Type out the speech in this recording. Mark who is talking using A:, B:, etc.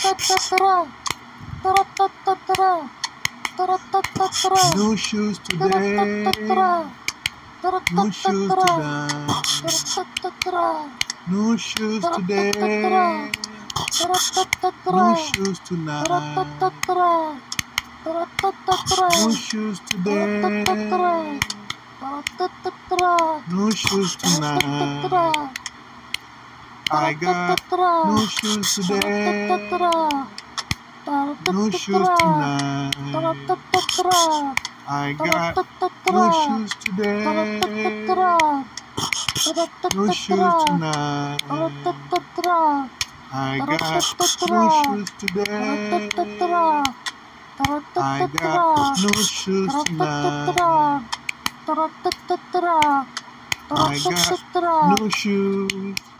A: No shoes today. No shoes tonight. No shoes today. No shoes tonight. No shoes today. No shoes tonight. I got no shoes today. No shoes tonight. I got no shoes today. No shoes tonight. I got no shoes today. I got no shoes tonight. I got no shoes.